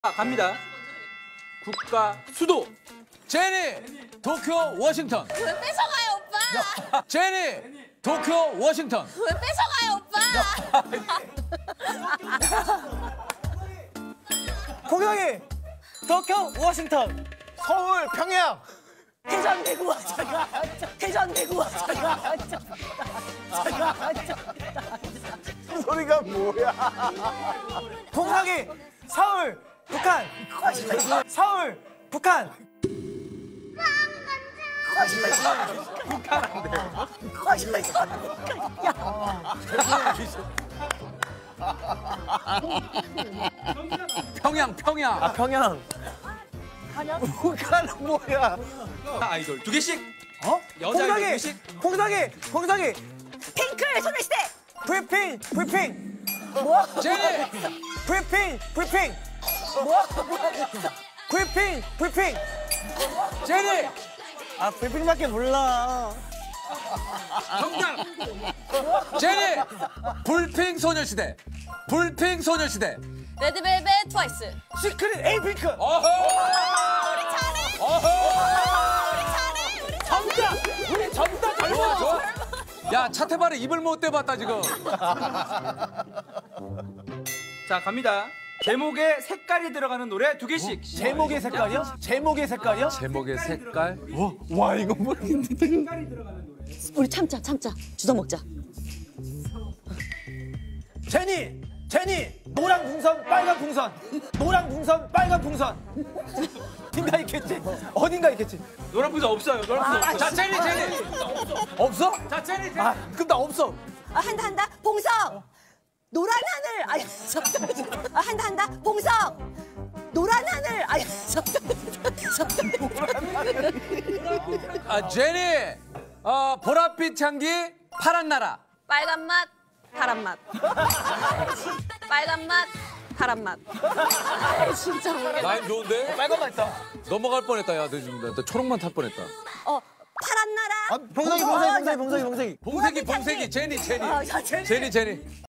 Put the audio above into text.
갑니다. 국가 수도. 제니 도쿄 워싱턴. 왜 뺏어가요, 오빠? 제니 도쿄 워싱턴. 왜 뺏어가요, 오빠? 공영이 도쿄 워싱턴 서울 평양 대전 대구 잠깐 대전 대구 잠깐 소리가 뭐야? 공영이 서울 북한 서울 북한 평양 평양. 평양 북한은 뭐야? 아이돌 두 개씩. 여자 아이돌 두 공상이 개씩. 공상이 핑클 소녀시대. 불핑 제니 불핑 불핑 제니 아 불핑밖에 몰라 정답. 제니 불핑 소녀시대. 불핑 소녀시대. 레드벨벳 트와이스. 시크릿 에이핑크 어허. 우리 잘해. 어허. 우리 잘해. 우리 전다 좋아 좋아. 야 차태발에 입을 못 대봤다 지금. 자 갑니다. 제목에 색깔이 들어가는 노래 두 개씩. 제목의 색깔이요? 제목의 색깔이요? 제목의 색깔. 와 이거 모르겠는데. 색깔이 들어가는 노래. 우리 참자 주워 먹자. 제니 노랑 풍선 빨간 풍선 어딘가 있겠지 노란 풍선 없어요. 노란 풍선 없어요. 자 제니. 없어? 자 제니. 아 그럼 나 없어 한다 봉석 노란 하늘 아니 한다 봉석 노란 하늘 아니 아 제니. 보랏빛 향기 파란 나라. 빨간 맛, 파란 맛. 빨간 맛, 파란 맛. 진짜 모르겠어. 라임 좋은데? 빨간만 있다 넘어갈 뻔했다. 야, 너 지금 나 초록만 탈 뻔했다. 파란 나라 봉석이 봉색이 제니. 야, 제니. 제니.